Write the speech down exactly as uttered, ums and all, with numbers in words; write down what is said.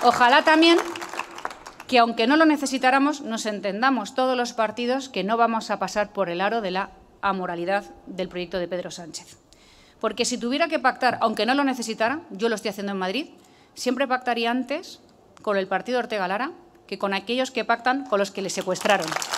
Ojalá también que, aunque no lo necesitáramos, nos entendamos todos los partidos que no vamos a pasar por el aro de la amoralidad del proyecto de Pedro Sánchez. Porque si tuviera que pactar, aunque no lo necesitara, yo lo estoy haciendo en Madrid, siempre pactaría antes con el partido Ortega Lara que con aquellos que pactan con los que le secuestraron.